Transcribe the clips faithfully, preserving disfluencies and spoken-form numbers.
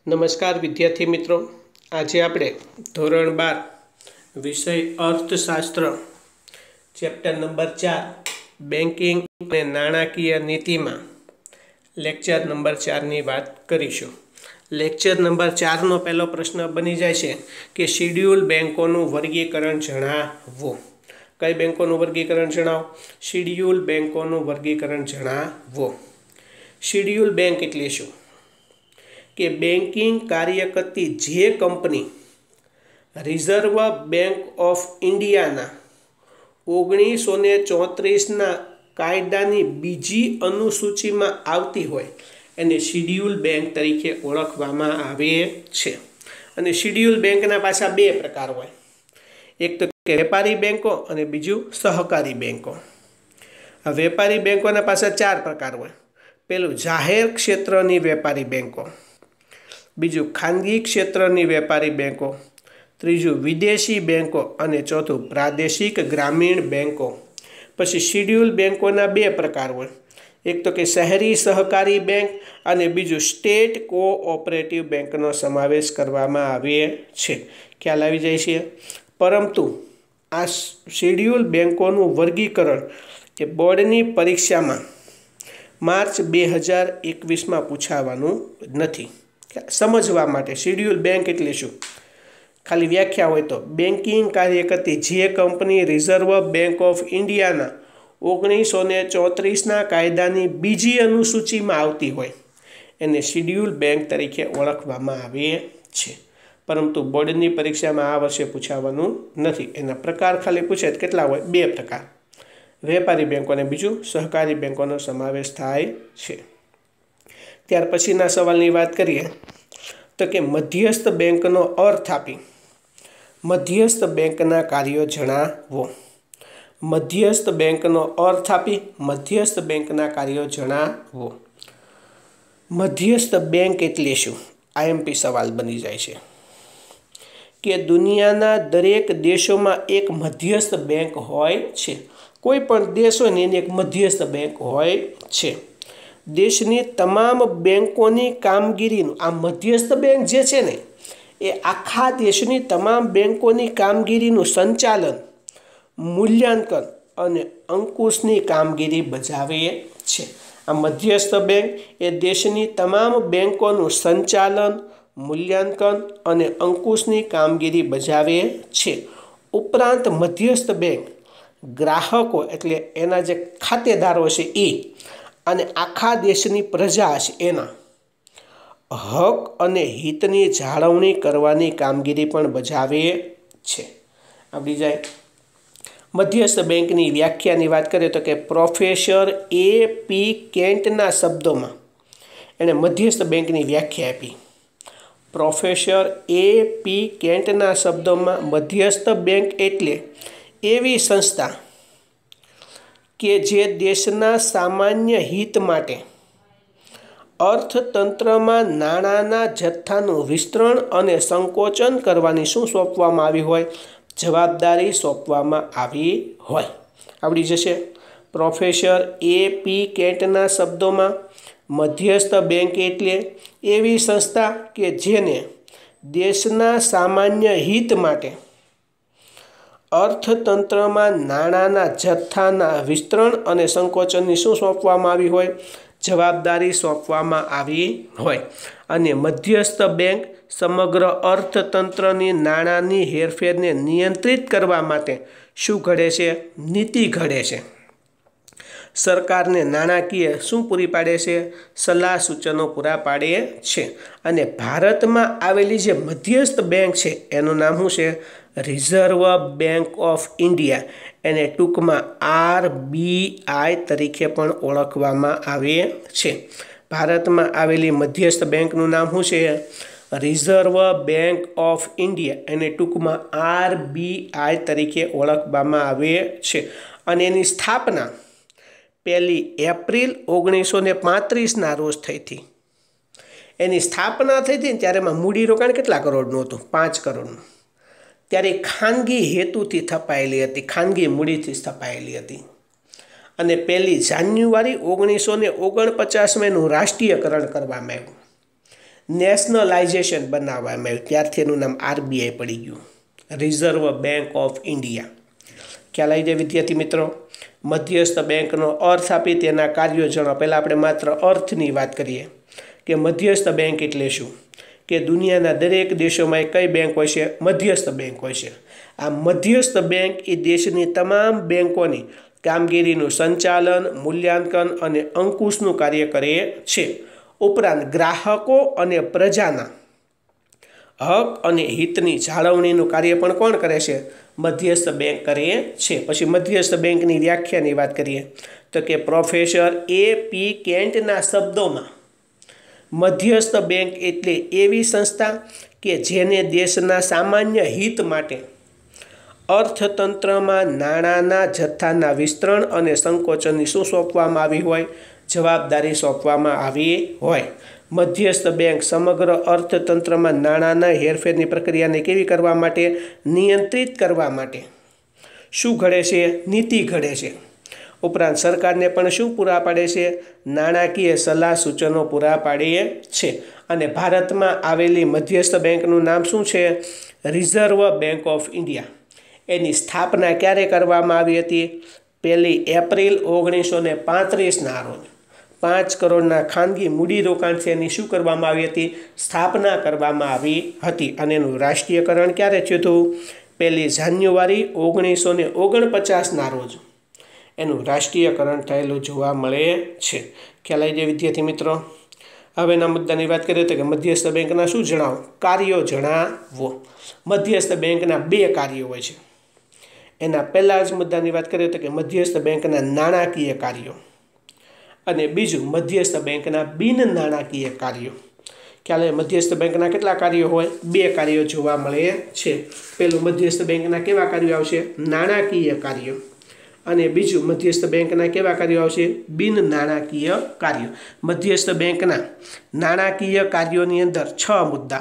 નમસ્કાર વિદ્યાર્થી મિત્રો, આજે આપણે ધોરણ બાર વિષય અર્થશાસ્ત્ર ચેપ્ટર નંબર ચાર બેન્કિંગ અને નાણાકીય નીતિમાં લેક્ચર નંબર ચારની વાત કરીશું. લેક્ચર નંબર ચારનો પહેલો પ્રશ્ન બની જાય છે કે શિડ્યુલ બેન્કોનું વર્ગીકરણ જણાવો. કઈ બેન્કોનું વર્ગીકરણ જણાવો? શિડ્યુલ બેન્કોનું વર્ગીકરણ જણાવો. શિડ્યુલ બેંક એટલે શું? કે બેન્કિંગ કાર્ય કરતી જે કંપની રિઝર્વ બેંક ઓફ ઇન્ડિયાના ઓગણીસો ને ચોત્રીસના કાયદાની બીજી અનુસૂચિમાં આવતી હોય એને શિડ્યુલ બેંક તરીકે ઓળખવામાં આવે છે. અને શિડ્યુલ બેંકના પાછા બે પ્રકાર હોય, એક તો વેપારી બેંકો અને બીજું સહકારી બેંકો. આ વેપારી બેંકોના પાછા ચાર પ્રકાર હોય. પેલું જાહેર ક્ષેત્રની વેપારી બેંકો, બીજું ખાનગી ક્ષેત્રની વેપારી બેંકો, ત્રીજું વિદેશી બેંકો અને ચોથું પ્રાદેશિક ગ્રામીણ બેંકો. પછી શિડ્યુલ બેંકોના બે પ્રકાર હોય, એક તો કે શહેરી સહકારી બેંક અને બીજું સ્ટેટ કોઓપરેટિવ બેંકનો સમાવેશ કરવામાં આવે છે. ખ્યાલ આવી જાય છે. પરંતુ આ શિડ્યુલ બેંકોનું વર્ગીકરણ એ બોર્ડની પરીક્ષામાં માર્ચ બે હજાર એકવીસમાં પૂછાવાનું નથી. સમજવા માટે શિડ્યુલ બેંક એટલે શું, ખાલી વ્યાખ્યા હોય તો બેન્કિંગ કાર્ય કરતી જે કંપની રિઝર્વ બેંક ઓફ ઇન્ડિયાના ઓગણીસો ને ચોત્રીસના કાયદાની બીજી અનુસૂચિમાં આવતી હોય એને શિડ્યુલ બેંક તરીકે ઓળખવામાં આવે છે. પરંતુ બોર્ડની પરીક્ષામાં આ વર્ષે પૂછાવાનું નથી. એના પ્રકાર ખાલી પૂછે કેટલા હોય? બે પ્રકાર, વેપારી બેંકો અને બીજું સહકારી બેંકોનો સમાવેશ થાય છે. ત્યાર પછીના સવાલની વાત કરીએ તો કે મધ્યસ્થ બેંકનો અર્થ આપી મધ્યસ્થ બેંકના કાર્યો જણાવો. મધ્યસ્થ બેંકનો અર્થ આપી મધ્યસ્થ બેંકના કાર્યો જણાવો. મધ્યસ્થ બેંક એટલે શું? આઈએમપી સવાલ બની જાય છે કે દુનિયાના દરેક દેશોમાં એક મધ્યસ્થ બેંક હોય છે. કોઈ પણ દેશ હોય ને એની એક મધ્યસ્થ બેંક હોય છે. દેશની તમામ બેંકોની કામગીરીનું આ મધ્યસ્થ બેંક જે છે ને એ આખા દેશની તમામ બેંકોની કામગીરીનું સંચાલન, મૂલ્યાંકન અને અંકુશની કામગીરી બજાવે છે. આ મધ્યસ્થ બેંક એ દેશની તમામ બેંકોનું સંચાલન, મૂલ્યાંકન અને અંકુશની કામગીરી બજાવે છે. ઉપરાંત મધ્યસ્થ બેંક ગ્રાહકો એટલે એના જે ખાતેદારો છે એ અને આખા દેશની પ્રજા છે એના હક અને હિતની જાળવણી કરવાની કામગીરી પણ બજાવે છે. આપણી જાય મધ્યસ્થ બેંકની વ્યાખ્યાની વાત કરીએ તો કે પ્રોફેસર એ પી કેન્ટના શબ્દોમાં એણે મધ્યસ્થ બેંકની વ્યાખ્યા આપી. પ્રોફેસર એ પી કેન્ટના શબ્દોમાં મધ્યસ્થ બેંક એટલે એવી સંસ્થા કે જે દેશના સામાન્ય હિત માટે અર્થતંત્રમાં નાણાંના જથ્થાનું વિસ્તરણ અને સંકોચન કરવાની શું સોંપવામાં આવી હોય? જવાબદારી સોંપવામાં આવી હોય. આવડી જશે. પ્રોફેસર એ પી કેન્ટના શબ્દોમાં મધ્યસ્થ બેંક એટલે એવી સંસ્થા કે જેને દેશના સામાન્ય હિત માટે અર્થતંત્રમાં નાણાંના જથ્થાના વિસ્તરણ અને સંકોચનની શું સોંપવામાં આવી હોય? જવાબદારી સોંપવામાં આવી હોય. અને મધ્યસ્થ બેંક સમગ્ર અર્થતંત્રની નાણાંની હેરફેરને નિયંત્રિત કરવા માટે શું ઘડે છે? નીતિ ઘડે છે. સરકારને નાણાકીય શું પૂરી પાડે છે? સલાહ સૂચનો પૂરા પાડે છે. અને ભારતમાં આવેલી જે મધ્યસ્થ બેંક છે એનું નામ શું છે? Reserve bank of India. એને ટૂંકમાં આર બી આઈ તરીકે પણ ઓળખવામાં આવે છે. ભારતમાં આવેલી મધ્યસ્થ બેંકનું નામ શું છે? Reserve bank of India. એને ટૂંકમાં આર બી આઈ તરીકે ઓળખવામાં આવે છે. અને એની સ્થાપના પહેલી એપ્રિલ ઓગણીસો ને પાંત્રીસના રોજ થઈ હતી. એની સ્થાપના થઈ હતી ને ત્યારે એમાં મૂડીરોકાણ કેટલા કરોડનું હતું? પાંચ કરોડનું. ત્યારે ખાનગી હેતુથી સ્થપાયેલી હતી, ખાનગી મૂડીથી સ્થપાયેલી હતી. અને પહેલી જાન્યુઆરી ઓગણીસો ને ઓગણપચાસમાં એનું રાષ્ટ્રીયકરણ કરવામાં આવ્યું. નેશનલાઇઝેશન બનાવવામાં આવ્યું, ત્યારથી એનું નામ આરબીઆઈ પડી ગયું, રિઝર્વ બેંક ઓફ ઇન્ડિયા. ખ્યાલ આવી જાય વિદ્યાર્થી મિત્રો? મધ્યસ્થ બેંકનો અર્થ આપી તેના કાર્યો જણાવો. પહેલાં આપણે માત્ર અર્થની વાત કરીએ કે મધ્યસ્થ બેંક એટલે શું, કે દુનિયાના દરેક દેશોમાં કઈ બેંક હોય છે? મધ્યસ્થ બેંક હોય છે. આ મધ્યસ્થ બેંક એ દેશની તમામ બેંકોની કામગીરીનું સંચાલન, મૂલ્યાંકન અને અંકુશનું કાર્ય કરે છે. ઉપરાંત ગ્રાહકો અને પ્રજાના હક અને હિતની જાળવણીનું કાર્ય પણ કોણ કરે છે? મધ્યસ્થ બેંક કરે છે. પછી મધ્યસ્થ બેંકની વ્યાખ્યાની વાત કરીએ તો કે પ્રોફેસર એ પી કેન્ટના શબ્દોમાં મધ્યસ્થ બેંક એટલે એવી સંસ્થા કે જેને દેશના સામાન્ય હિત માટે અર્થતંત્રમાં નાણાંના જથ્થાના વિસ્તરણ અને સંકોચનની શું સોંપવામાં આવી હોય? જવાબદારી સોંપવામાં આવી હોય. મધ્યસ્થ બેંક સમગ્ર અર્થતંત્રમાં નાણાંના હેરફેરની પ્રક્રિયાને કેવી કરવા માટે? નિયંત્રિત કરવા માટે શું ઘડે છે? નીતિ ઘડે છે. ઉપરાંત સરકારને પણ શું પૂરા પાડે છે? નાણાકીય સલાહ સૂચનો પૂરા પાડે છે. અને ભારતમાં આવેલી મધ્યસ્થ બેંકનું નામ શું છે? Reserve bank of India. એની સ્થાપના ક્યારે કરવામાં આવી હતી? પહેલી એપ્રિલ ઓગણીસો ને પાંત્રીસના રોજ પાંચ કરોડના ખાનગી મૂડીરોકાણથી એની શું કરવામાં આવી હતી? સ્થાપના કરવામાં આવી હતી. અને એનું રાષ્ટ્રીયકરણ ક્યારે થયું હતું? પહેલી જાન્યુઆરી ઓગણીસો ને ઓગણપચાસના રોજ એનું રાષ્ટ્રીયકરણ થયેલું જોવા મળે છે. ખ્યાલ આવી જાય વિદ્યાર્થી મિત્રો? હવેના મુદ્દાની વાત કરીએ તો કે મધ્યસ્થ બેંકના શું જણાવો? કાર્યો જણાવો. મધ્યસ્થ બેંકના બે કાર્યો હોય છે. એના પહેલા જ મુદ્દાની વાત કરીએ તો કે મધ્યસ્થ બેંકના નાણાકીય કાર્યો અને બીજું મધ્યસ્થ બેંકના બિન નાણાકીય કાર્યો. ખ્યાલ મધ્યસ્થ બેંકના કેટલા કાર્યો હોય? બે કાર્યો જોવા મળે છે. પેલું મધ્યસ્થ બેંકના કેવા કાર્યો આવશે? નાણાકીય કાર્યો. અને બીજું મધ્યસ્થ બેંકના કેવા કાર્યો આવશે? બિન નાણાકીય કાર્યો. મધ્યસ્થ બેંકના નાણાકીય કાર્યોની અંદર છ મુદ્દા.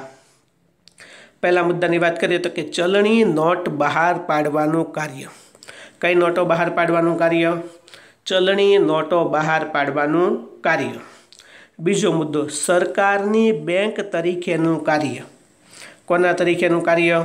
પહેલા મુદ્દાની વાત કરીએ તો કે ચલણી નોટ બહાર પાડવાનું કાર્ય. કઈ નોટો બહાર પાડવાનું કાર્ય? ચલણી નોટો બહાર પાડવાનું કાર્ય. બીજો મુદ્દો સરકારની બેંક તરીકેનું કાર્ય. કોના તરીકેનું કાર્ય?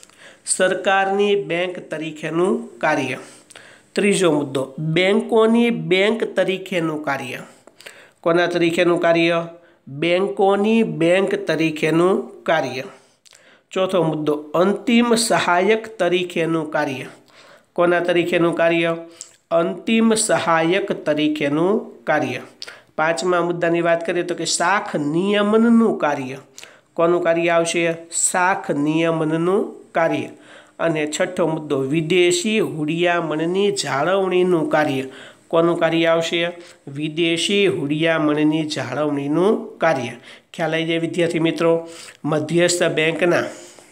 સરકારની બેંક તરીકેનું કાર્ય. ત્રીજો મુદ્દો બેંકોની બેંક તરીકેનું કાર્ય. કોના તરીકેનું કાર્ય? બેંકોની બેંક તરીકેનું કાર્ય. ચોથો મુદ્દો અંતિમ સહાયક તરીકેનું કાર્ય. કોના તરીકેનું કાર્ય? અંતિમ સહાયક તરીકેનું કાર્ય. પાંચમા મુદ્દાની વાત કરીએ તો કે શાખ નિયમનનું કાર્ય. કોનું કાર્ય આવશે? શાખ નિયમનનું કાર્ય. અને છઠ્ઠો મુદ્દો વિદેશી હુડિયામણની જાળવણીનું કાર્ય. કોનું કાર્ય આવશે? વિદેશી હુડિયામણની જાળવણીનું કાર્ય. ખ્યાલ આવી જાય વિદ્યાર્થી મિત્રો? મધ્યસ્થ બેંકના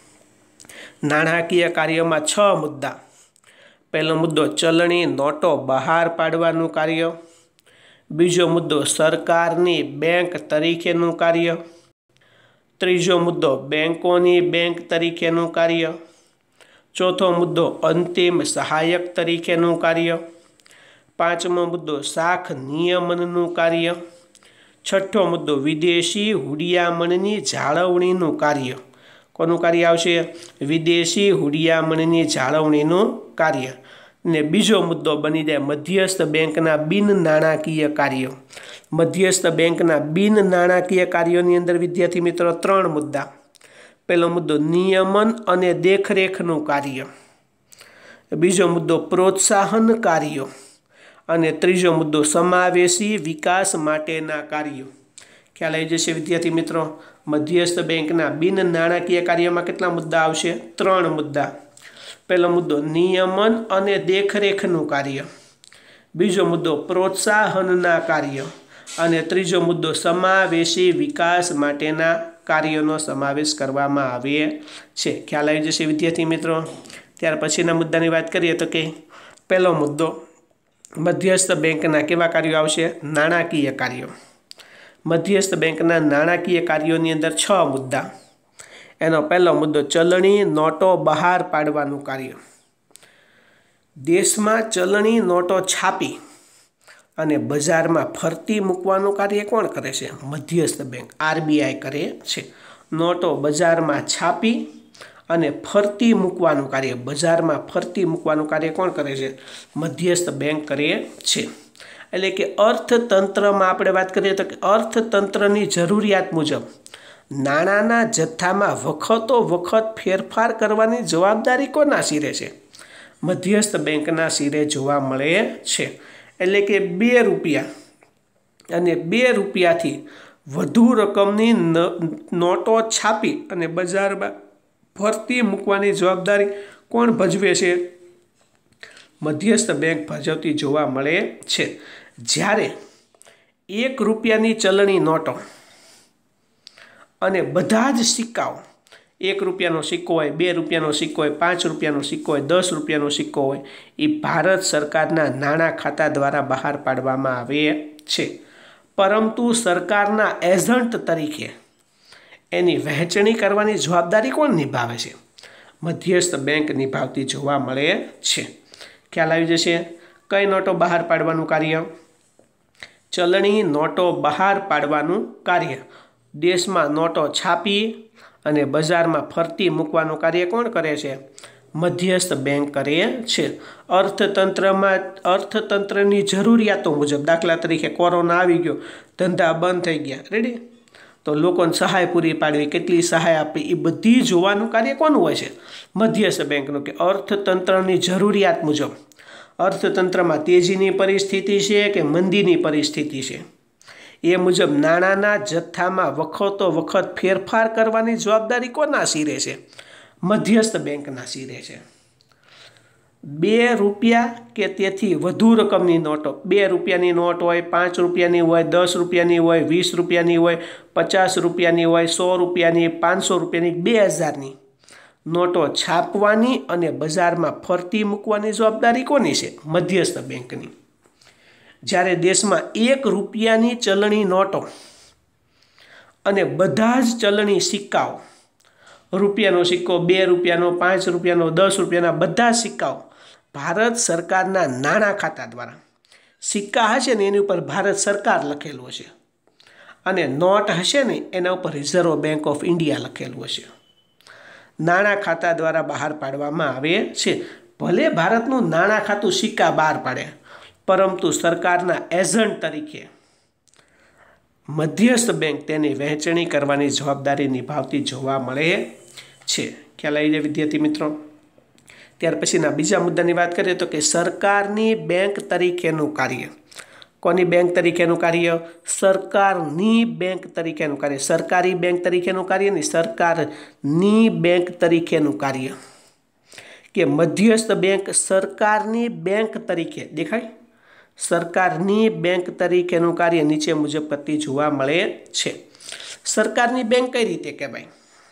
નાણાકીય કાર્યમાં છ મુદ્દા. પહેલો મુદ્દો ચલણી નોટો બહાર પાડવાનું કાર્ય. બીજો મુદ્દો સરકારની બેંક તરીકેનું કાર્ય. ત્રીજો મુદ્દો બેંકોની બેંક તરીકેનું કાર્ય. ચોથો મુદ્દો અંતિમ સહાયક તરીકેનું કાર્ય. પાંચમો મુદ્દો શાખ નિયમનનું કાર્ય. છઠ્ઠો મુદ્દો વિદેશી હુડિયામણની જાળવણીનું કાર્ય. કોનું કાર્ય આવશે? વિદેશી હુડિયામણની જાળવણીનું કાર્ય. ને બીજો મુદ્દો બની જાય મધ્યસ્થ બેંકના બિન નાણાકીય કાર્યો. મધ્યસ્થ બેંકના બિન નાણાકીય કાર્યોની અંદર વિદ્યાર્થી મિત્રો ત્રણ મુદ્દા. પહેલો મુદ્દો નિયમન અને દેખરેખનું કાર્ય. બીજો મુદ્દો પ્રોત્સાહન કાર્યો. અને ત્રીજો મુદ્દો સમાવેશી વિકાસ માટેના કાર્યો. ખ્યાલ આવી જશે વિદ્યાર્થી મિત્રો? મધ્યસ્થ બેંકના બિન નાણાકીય કાર્યમાં કેટલા મુદ્દા આવશે? ત્રણ મુદ્દા. પહેલો મુદ્દો નિયમન અને દેખરેખનું કાર્ય. બીજો મુદ્દો પ્રોત્સાહનના કાર્ય. અને ત્રીજો મુદ્દો સમાવેશી વિકાસ માટેના કાર્યોનો સમાવેશ કરવામાં આવે છે. ખ્યાલ આવી જશે વિદ્યાર્થી મિત્રો? ત્યાર પછીના મુદ્દાની વાત કરીએ તો કે પહેલો મુદ્દો મધ્યસ્થ બેંકના કેવા કાર્યો આવશે? નાણાકીય કાર્યો. મધ્યસ્થ બેંકના નાણાકીય કાર્યોની અંદર છ મુદ્દા. એનો પહેલો મુદ્દો ચલણી નોટો બહાર પાડવાનું કાર્ય. દેશમાં ચલણી નોટો છાપી અને બજારમાં ફરતી મૂકવાનું કાર્ય કોણ કરે છે? મધ્યસ્થ બેંક આરબીઆઈ કરે છે. નોટો બજારમાં છાપી અને ફરતી મૂકવાનું કાર્ય બજારમાં ફરતી મૂકવાનું કાર્ય કોણ કરે છે? મધ્યસ્થ બેંક કરે છે. એટલે કે અર્થતંત્રમાં આપણે વાત કરીએ તો કે અર્થતંત્રની જરૂરિયાત મુજબ નાણાંના જથ્થામાં વખતો વખત ફેરફાર કરવાની જવાબદારી કોના સિરે છે? મધ્યસ્થ બેંકના સિરે જોવા મળે છે. એટલે કે બે રૂપિયા અને બે રૂપિયાથી વધુ રકમની નોટો છાપી અને બજારમાં ફરતી મૂકવાની જવાબદારી કોણ ભજવે છે? મધ્યસ્થ બેંક ભજવતી જોવા મળે છે. જ્યારે એક રૂપિયાની ચલણી નોટો અને બધા જ સિક્કાઓ, એક રૂપિયાનો સિક્કો હોય, બે રૂપિયાનો સિક્કો હોય, પાંચ રૂપિયાનો સિક્કો હોય, દસ રૂપિયાનો સિક્કો હોય, એ ભારત સરકારના નાણાં ખાતા દ્વારા બહાર પાડવામાં આવે છે. પરંતુ સરકારના એજન્ટ તરીકે એની વહેંચણી કરવાની જવાબદારી કોણ નિભાવે છે? મધ્યસ્થ બેંક નિભાવતી જોવા મળે છે. ખ્યાલ આવી જશે. કઈ નોટો બહાર પાડવાનું કાર્ય? ચલણી નોટો બહાર પાડવાનું કાર્ય. દેશમાં નોટો છાપી અને બજારમાં ફરતી મૂકવાનું કાર્ય કોણ કરે છે? મધ્યસ્થ બેંક કરે છે. અર્થતંત્રમાં અર્થતંત્રની જરૂરિયાતો મુજબ, દાખલા તરીકે કોરોના આવી ગયો, ધંધા બંધ થઈ ગયા, રેડી, તો લોકોને સહાય પૂરી પાડવી, કેટલી સહાય આપવી, એ બધી જોવાનું કાર્ય કોનું હોય છે? મધ્યસ્થ બેંકનું. કે અર્થતંત્રની જરૂરિયાત મુજબ અર્થતંત્રમાં તેજીની પરિસ્થિતિ છે કે મંદીની પરિસ્થિતિ છે, એ મુજબ નાણાંના જથ્થામાં વખતો વખત ફેરફાર કરવાની જવાબદારી કોના સિરે છે? મધ્યસ્થ બેંકના સિરે છે. બે રૂપિયા કે તેથી વધુ રકમની નોટો, બે રૂપિયાની નોટ હોય, પાંચ રૂપિયાની હોય, દસ રૂપિયાની હોય, વીસ રૂપિયાની હોય, પચાસ રૂપિયાની હોય, સો રૂપિયાની, પાંચસો રૂપિયાની, બે હજારની નોટો છાપવાની અને બજારમાં ફરતી મૂકવાની જવાબદારી કોની છે? મધ્યસ્થ બેંકની. જ્યારે દેશમાં એક રૂપિયાની ચલણી નોટો અને બધા જ ચલણી સિક્કાઓ, રૂપિયાનો સિક્કો, બે રૂપિયાનો, પાંચ રૂપિયાનો, દસ રૂપિયાના બધા સિક્કાઓ ભારત સરકારના નાણાં ખાતા દ્વારા, સિક્કા હશે ને એની ઉપર ભારત સરકાર લખેલું હશે અને નોટ હશે ને એના ઉપર રિઝર્વ બેંક ઓફ ઇન્ડિયા લખેલું હશે. નાણાં ખાતા દ્વારા બહાર પાડવામાં આવે છે. ભલે ભારતનું નાણાં ખાતું સિક્કા બહાર પાડે, પરંતુ સરકારના એજન્ટ તરીકે મધ્યસ્થ બેંક તેની વહેંચણી કરવાની જવાબદારી નિભાવતી જોવા મળે છે. ખ્યાલ આવી જાય વિદ્યાર્થી મિત્રો? ત્યાર પછીના બીજા મુદ્દાની વાત કરીએ તો કે સરકારની બેંક તરીકેનું કાર્ય. કોની બેંક તરીકેનું કાર્ય? સરકારની બેંક તરીકેનું કાર્ય. સરકારી બેંક તરીકેનું કાર્ય નહીં, સરકારની બેંક તરીકેનું કાર્ય. કે મધ્યસ્થ બેંક સરકારની બેંક તરીકે, દેખાય, સરકારની બેંક તરીકેનું કાર્ય નીચે મુજબ કરતી જોવા મળે છે. સરકારની બેંક કઈ રીતે કહેવાય?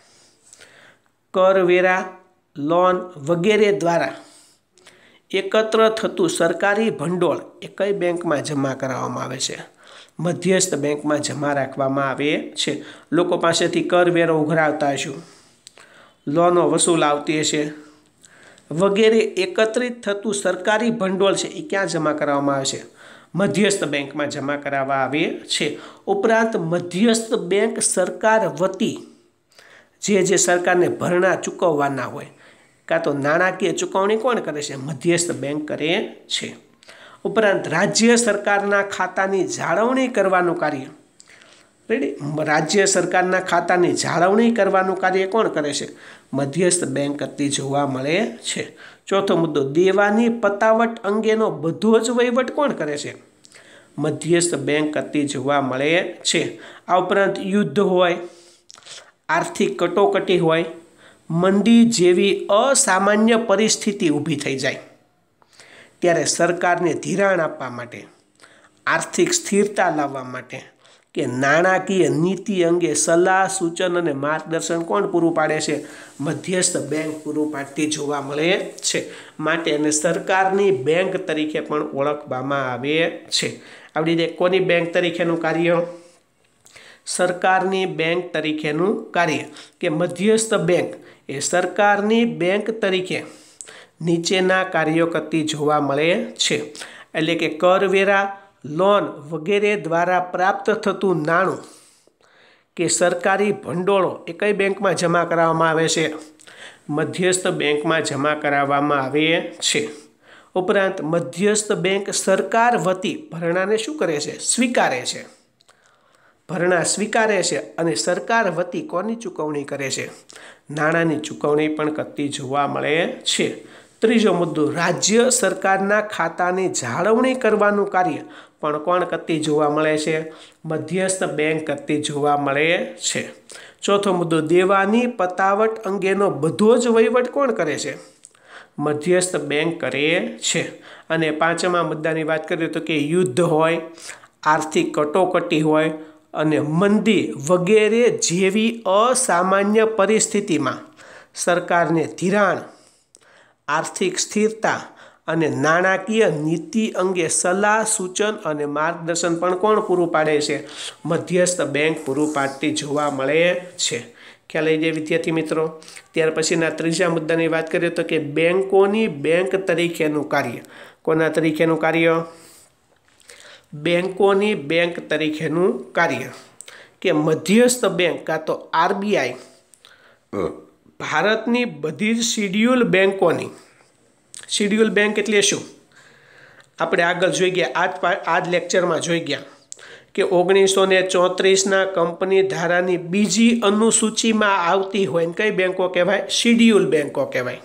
કરવેરા, લોન વગેરે દ્વારા એકત્ર થતું સરકારી ભંડોળ એ કઈ બેંકમાં જમા કરાવવામાં આવે છે? મધ્યસ્થ બેંકમાં જમા રાખવામાં આવે છે. લોકો પાસેથી કરવેરો ઉઘરાવતા હશું, લોનો વસૂલ આવતી હશે વગેરે એકત્રિત થતું સરકારી ભંડોળ છે એ ક્યાં જમા કરાવવામાં આવે છે? મધ્યસ્થ બેંકમાં જમા કરાવવા આવે છે. ઉપરાંત મધ્યસ્થ બેંક સરકાર વતી જે જે સરકારને ભરણા ચૂકવવાના હોય, કાં તો નાણાકીય ચૂકવણી કોણ કરે છે? મધ્યસ્થ બેંક કરે છે. ઉપરાંત રાજ્ય સરકારના ખાતાની જાળવણી કરવાનું કાર્ય, રેડી, રાજ્ય સરકારના ખાતાની જાળવણી કરવાનું કાર્ય કોણ કરે છે? મધ્યસ્થ બેંક કરતી જોવા મળે છે. ચોથો મુદ્દો, દેવાની પતાવટ અંગેનો બધો જ વહીવટ કોણ કરે છે? મધ્યસ્થ બેંક કરતી જોવા મળે છે. આ ઉપરાંત યુદ્ધ હોય, આર્થિક કટોકટી હોય, મંદી જેવી અસામાન્ય પરિસ્થિતિ ઊભી થઈ જાય ત્યારે સરકારને ધિરાણ આપવા માટે, આર્થિક સ્થિરતા લાવવા માટે કે નાણાકીય નીતિ અંગે સલાહ, સૂચન અને માર્ગદર્શન કોણ પૂરું પાડે છે? મધ્યસ્થ બેંક પૂરું પાડતી જોવા મળે છે. માટે એને સરકારની બેંક તરીકે પણ ઓળખવામાં આવે છે. આવડી રીતે કોની બેંક તરીકેનું કાર્ય? સરકારની બેંક તરીકેનું કાર્ય. કે મધ્યસ્થ બેંક એ સરકારની બેંક તરીકે નીચેના કાર્યો કરતી જોવા મળે છે. એટલે કે કરવેરા, લોન વગેરે દ્વારા પ્રાપ્ત થતું નાણું કે સરકારી ભંડોળો એ કઈ બેંકમાં જમા કરાવવામાં આવે છે? મધ્યસ્થ બેંકમાં જમા કરાવવામાં આવે છે. ઉપરાંત મધ્યસ્થ બેંક સરકાર વતી ભરણાને શું કરે છે? સ્વીકારે છે. ભરણા સ્વીકારે છે અને સરકાર વતી કોની ચૂકવણી કરે છે? નાણાંની ચૂકવણી પણ કરતી જોવા મળે છે. ત્રીજો મુદ્દો, રાજ્ય સરકારના ખાતાની જાળવણી કરવાનું કાર્ય પણ કોણ કરતી જોવા મળે છે? મધ્યસ્થ બેંક કરતી જોવા મળે છે. ચોથો મુદ્દો, દેવાની પતાવટ અંગેનો બધો જ વહીવટ કોણ કરે છે? મધ્યસ્થ બેંક કરે છે. અને પાંચમા મુદ્દાની વાત કરીએ તો કે યુદ્ધ હોય, આર્થિક કટોકટી હોય અને મંદી વગેરે જેવી અસામાન્ય પરિસ્થિતિમાં સરકારને ધિરાણ, આર્થિક સ્થિરતા અને નાણાકીય નીતિ અંગે સલાહ, સૂચન અને માર્ગદર્શન પણ કોણ પૂરું પાડે છે? મધ્યસ્થ બેંક પૂરું પાડતી જોવા મળે છે. ખ્યાલ આવી જાય વિદ્યાર્થી મિત્રો? ત્યાર પછીના ત્રીજા મુદ્દાની વાત કરીએ તો કે બેંકોની બેંક તરીકેનું કાર્ય. કોના તરીકેનું કાર્ય? બેંકોની બેંક તરીકેનું કાર્ય. કે મધ્યસ્થ બેંક કાં તો આરબીઆઈ ભારતની બધી જ શિડ્યુલ બેંકોની, શિડ્યુલ બેંક એટલે શું આપણે આગળ જોઈ ગયા, આજ આજ લેક્ચરમાં જોઈ ગયા કે ઓગણીસો ને ચોત્રીસના કંપની ધારાની બીજી અનુસૂચિમાં આવતી હોય ને કઈ બેંકો કહેવાય? શિડ્યુલ બેંકો કહેવાય.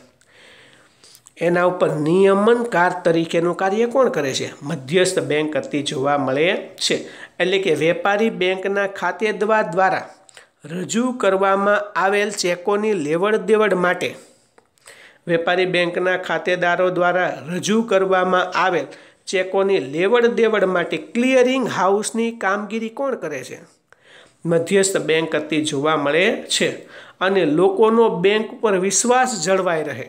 એના ઉપર નિયમનકાર તરીકેનું કાર્ય કોણ કરે છે? મધ્યસ્થ બેંક કરતી જોવા મળે છે. એટલે કે વેપારી બેંકના ખાતેદાર દ્વારા રજૂ કરવામાં આવેલ ચેકોની લેવડ દેવડ માટે વેપારી બેંકના ખાતેદારો દ્વારા રજૂ કરવામાં આવેલ ચેકોની લેવડ દેવડ માટે ક્લિયરિંગ હાઉસની કામગીરી કોણ કરે છે? મધ્યસ્થ બેંક કરતી જોવા મળે છે. અને લોકોનો બેંક ઉપર વિશ્વાસ જળવાઈ રહે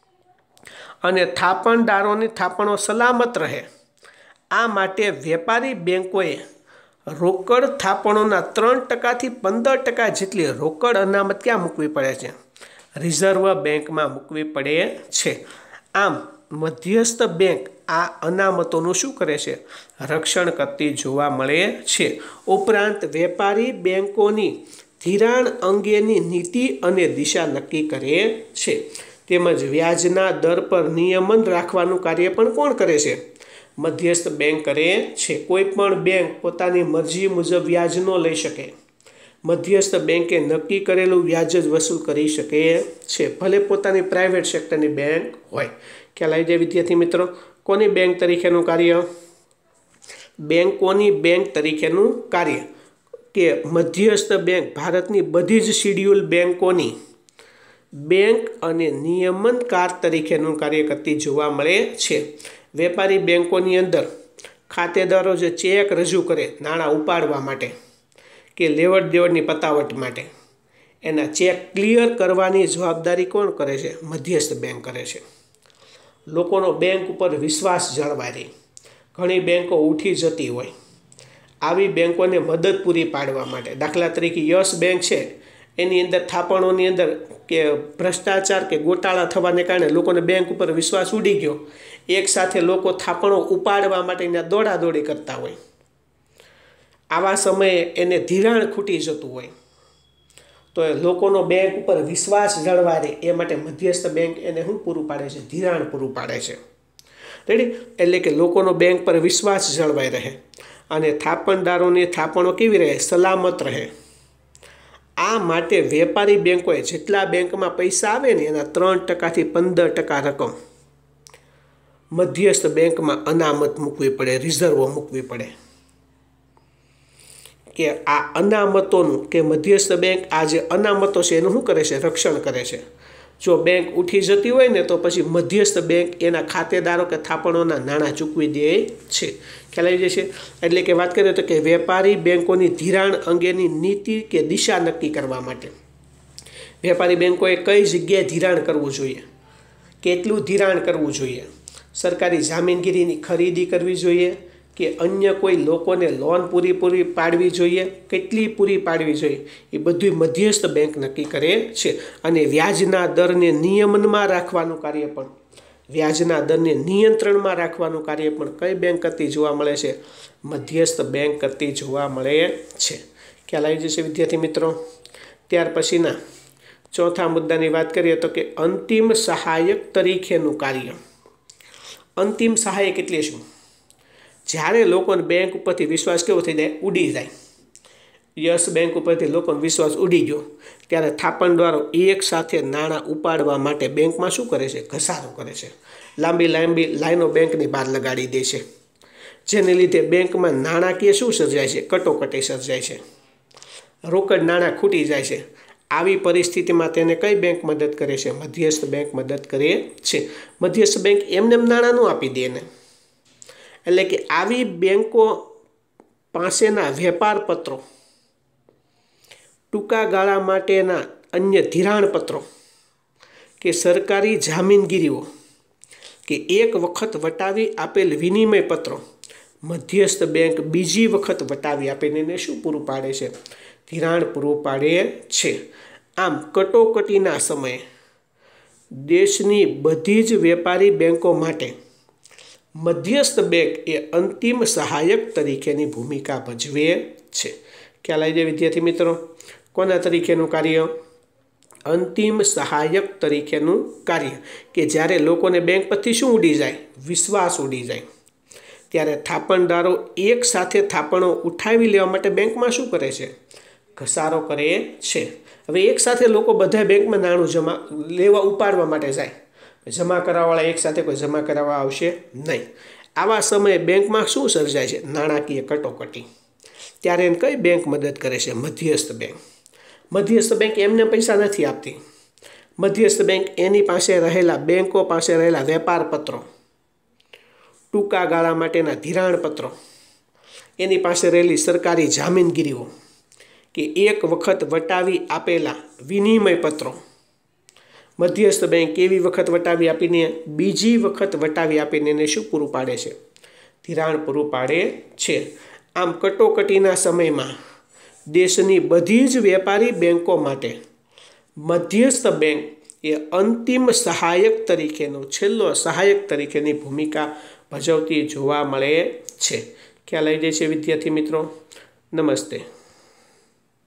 અને થાપણદારોની થાપણો સલામત રહે, આ માટે વેપારી બેંકોએ રોકડ થાપણોના ત્રણ ટકાથી પંદર ટકા જેટલી રોકડ અનામત ક્યાં મૂકવી પડે છે? રિઝર્વ બેંકમાં મૂકવી પડે છે. આમ મધ્યસ્થ બેંક આ અનામતોનું શું કરે છે? રક્ષણ કરતી જોવા મળે છે. ઉપરાંત વેપારી બેંકોની ધિરાણ અંગેની નીતિ અને દિશા નક્કી કરે છે. તેમજ વ્યાજના દર પર નિયમન રાખવાનું કાર્ય પણ કોણ કરે છે? મધ્યસ્થ બેંક કરે છે. કોઈ પણ બેંક પોતાની મરજી મુજબ વ્યાજ ન લઈ શકે. મધ્યસ્થ બેંકે નક્કી કરેલું વ્યાજ જ વસૂલ કરી શકે છે, ભલે પોતાની પ્રાઇવેટ સેક્ટરની બેંક હોય. ખ્યાલ આવી જાય વિદ્યાર્થી મિત્રો? કોની બેંક તરીકેનું કાર્ય? બેંકોની બેંક તરીકેનું કાર્ય. કે મધ્યસ્થ બેંક ભારતની બધી જ શિડ્યુલ બેંકોની બેંક અને નિયમનકાર તરીકેનું કાર્ય કરતી જોવા મળે છે. વેપારી બેંકોની અંદર ખાતેદારો જે ચેક રજૂ કરે નાણાં ઉપાડવા માટે કે લેવડ દેવડની પતાવટ માટે, એના ચેક ક્લિયર કરવાની જવાબદારી કોણ કરે છે? મધ્યસ્થ બેંક કરે છે. લોકોનો બેંક ઉપર વિશ્વાસ જળવાઈ રહે. ઘણી બેંકો ઉઠી જતી હોય, આવી બેંકોને મદદ પૂરી પાડવા માટે, દાખલા તરીકે યસ બેંક છે, એની અંદર થાપણોની અંદર કે ભ્રષ્ટાચાર કે ગોટાળા થવાને કારણે લોકોને બેંક ઉપર વિશ્વાસ ઉડી ગયો, એક સાથે લોકો થાપણો ઉપાડવા માટે દોડાદોડી કરતા હોય, આવા સમયે એને ધિરાણ ખૂટી જતું હોય, તો એ લોકોનો બેંક ઉપર વિશ્વાસ જળવાય રહે એ માટે મધ્યસ્થ બેંક એને શું પૂરું પાડે છે? ધિરાણ પૂરું પાડે છે. રેડી? એટલે કે લોકોનો બેંક પર વિશ્વાસ જળવાઈ રહે અને થાપણદારોની થાપણો કેવી રહે? સલામત રહે. આ માટે વેપારી બેંકોએ જેટલા બેંકમાં પૈસા આવે ને એના ત્રણ ટકાથી પંદર ટકા રકમ મધ્યસ્થ બેંકમાં અનામત મૂકવી પડે, રિઝર્વ મૂકવી પડે. કે આ અનામતોનું કે મધ્યસ્થ બેંક આ જે અનામતો છે એનું શું કરે છે? રક્ષણ કરે છે. જો બેંક ઉઠી જતી હોય ને તો પછી મધ્યસ્થ બેંક એના ખાતેદારો કે થાપણોના નાણાં ચૂકવી દે છે. ખ્યાલ આવી જશે? એટલે કે વાત કરીએ તો કે વેપારી બેંકોની ધિરાણ અંગેની નીતિ કે દિશા નક્કી કરવા માટે વેપારી બેંકોએ કઈ જગ્યાએ ધિરાણ કરવું જોઈએ, કેટલું ધિરાણ કરવું જોઈએ, સરકારી જામીનગીરીની ખરીદી કરવી જોઈએ કે અન્ય કોઈ લોકોને લોન પૂરી પૂરી પાડવી જોઈએ, કેટલી પૂરી પાડવી જોઈએ, એ બધું મધ્યસ્થ બેંક નક્કી કરે છે. અને વ્યાજના દરને નિયમનમાં રાખવાનું કાર્ય પણ વ્યાજના દરને નિયંત્રણમાં રાખવાનું કાર્ય પણ કઈ બેંક કરતી જોવા મળે છે? મધ્યસ્થ બેંક કરતી જોવા મળે છે. ખ્યાલ આવી જશે વિદ્યાર્થી મિત્રો. ત્યાર પછીના ચોથા મુદ્દાની વાત કરીએ તો કે અંતિમ સહાયક તરીકેનું કાર્ય. અંતિમ સહાયક એટલે શું? જ્યારે લોકોને બેંક ઉપરથી વિશ્વાસ કેવો થઈ જાય? ઉડી જાય. યસ બેંક ઉપરથી લોકોનો વિશ્વાસ ઉડી ગયો ત્યારે થાપણદારો એક સાથે નાણાં ઉપાડવા માટે બેંકમાં શું કરે છે? ઘસારો કરે છે. લાંબી લાંબી લાઈનો બેંકની બહાર લગાડી દે છે, જેને લીધે બેંકમાં નાણાકીય શું સર્જાય છે? કટોકટી સર્જાય છે. રોકડ નાણાં ખૂટી જાય છે. આવી પરિસ્થિતિમાં તેને કઈ બેંક મદદ કરે છે? મધ્યસ્થ બેંક મદદ કરે છે. મધ્યસ્થ બેંક એમને એમ નાણાં ન આપી દે એને. એટલે કે આવી બેંકો પાસેના વેપાર પત્રો, ટૂંકા ગાળા માટેના અન્ય ધિરાણપત્રો કે સરકારી જામીનગીરીઓ કે એક વખત વટાવી આપેલ વિનિમય પત્રો મધ્યસ્થ બેંક બીજી વખત વટાવી આપીને એને શું પૂરું પાડે છે? ધિરાણ પૂરું પાડે છે. આમ કટોકટીના સમયે દેશની બધી જ વેપારી બેંકો માટે મધ્યસ્થ બેંક એ અંતિમ સહાયક તરીકેની ભૂમિકા ભજવે છે. ખ્યાલ આવી જાય વિદ્યાર્થી મિત્રો? કોના તરીકેનું કાર્ય? અંતિમ સહાયક તરીકેનું કાર્ય. કે જ્યારે લોકોને બેંક પરથી શું ઉડી જાય? વિશ્વાસ ઉડી જાય. ત્યારે થાપણદારો એક સાથે થાપણો ઉઠાવી લેવા માટે બેંકમાં શું કરે છે? ઘસારો કરે છે. હવે એક સાથે લોકો બધા બેંકમાં નાણું જમા લેવા ઉપાડવા માટે જાય. જમા કરાવવાવાળા એક સાથે કોઈ જમા કરાવવા આવશે નહીં. આવા સમયે બેંકમાં શું સર્જાય છે? નાણાકીય કટોકટી. ત્યારે એને કઈ બેંક મદદ કરે છે? મધ્યસ્થ બેંક. મધ્યસ્થ બેંક એમને પૈસા નથી આપતી. મધ્યસ્થ બેંક એની પાસે રહેલા બેંકો પાસે રહેલા વેપાર પત્રો, ટૂંકા ગાળા માટેના ધિરાણ પત્રો, એની પાસે રહેલી સરકારી જામીનગીરીઓ કે એક વખત વટાવી આપેલા વિનિમય પત્રો મધ્યસ્થ બેંક કેવી વખત વટાવી આપીને બીજી વખત વટાવી આપીને એને શું પૂરું પાડે છે? ધિરાણ પૂરું પાડે છે. આમ કટોકટીના સમયમાં દેશની બધી જ વેપારી બેંકો માટે મધ્યસ્થ બેંક એ અંતિમ સહાયક તરીકેનો છેલ્લો સહાયક તરીકેની ભૂમિકા ભજવતી જોવા મળે છે. ખ્યાલ આવી જાય છે વિદ્યાર્થી મિત્રો? નમસ્તે.